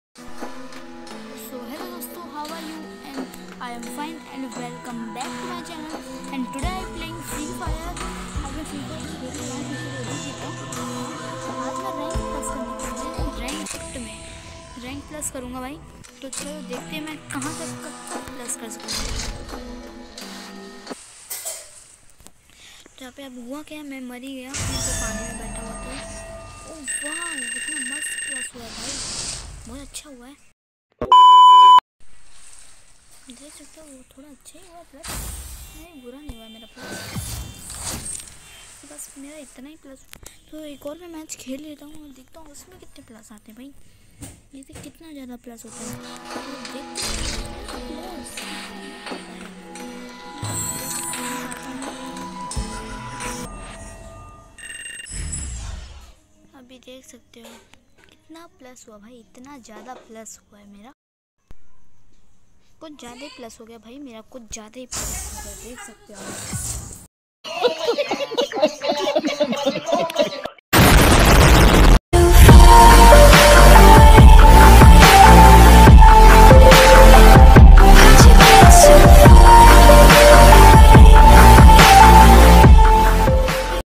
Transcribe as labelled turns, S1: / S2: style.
S1: So hello दोस्तों, how are you? And I am fine and welcome back to my channel. And today I am playing Free Fire. आज मैं Free Fire खेल रहा हूँ क्योंकि वो जीता हूँ। आज मैं रैंक प्लस करने के लिए रैंक शिफ्ट में रैंक प्लस करूँगा भाई। तो चलो देखते हैं मैं कहाँ तक प्लस कर सकूँगा। जहाँ पे अब हुआ क्या, मैं मर ही गया तो पानी में बैठा हुआ था। ओह वाह, कितना मस्त प्लस हुआ भाई, बहुत अच्छा हुआ है। देख सकते हो वो थोड़ा अच्छा ही हुआ प्लस, नहीं बुरा नहीं हुआ मेरा प्लस। तो बस मेरा इतना ही प्लस। तो एक और मैं मैच खेल लेता हूँ और देखता हूँ उसमें कितने प्लस आते हैं भाई। ये देख कितना ज़्यादा प्लस होता है, तो देखते अभी देख सकते हो कितना प्लस हुआ भाई, इतना ज़्यादा प्लस हुआ है मेरा। कुछ ज़्यादा ही प्लस हो गया भाई मेरा, कुछ ज़्यादा ही प्लस हो गया, देख सकते हो।